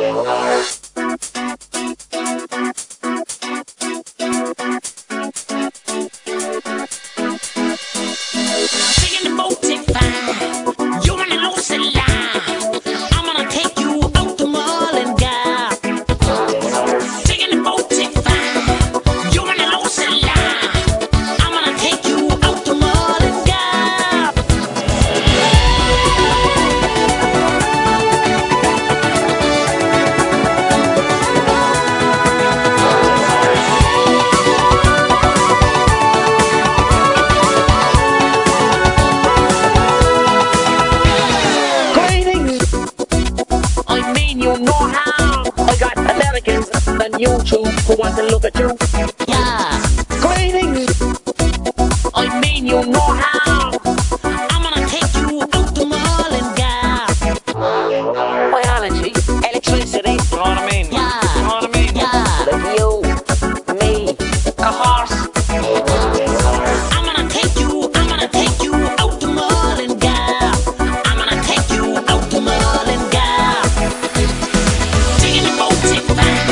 YouTube who want to look at you. Yeah. Greetings. I mean you know how. I'm gonna take you out to Mullingar. Biology, electricity. You know what I mean? Yeah. You know what I mean? Yeah. Like you, me, a horse. I'm gonna take you out to Mullingar. I'm gonna take you out to Mullingar. Taking the boat tip back.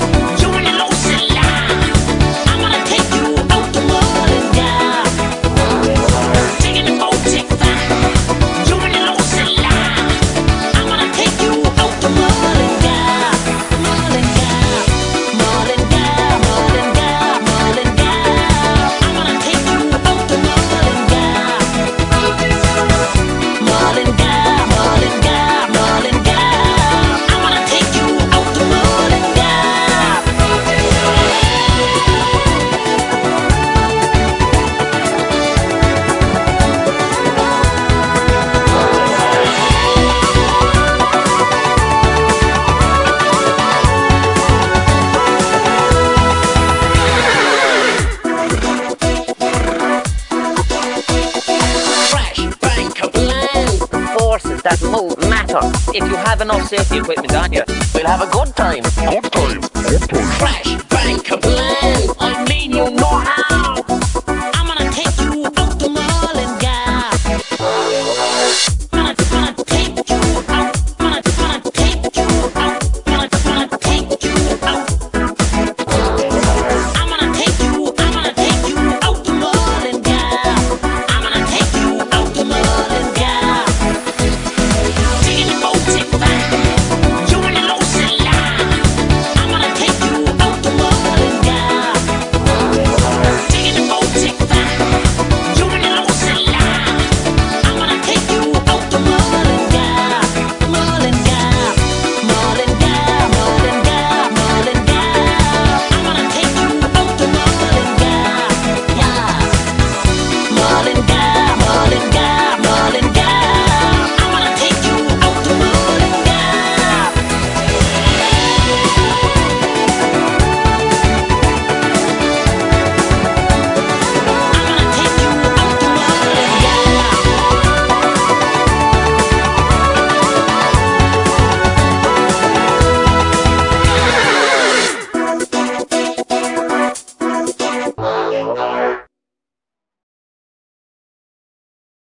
That move matter. If you have enough safety equipment on you, we'll have a good time. Good time. Good time. Crash, bang, kablam. I mean you know how.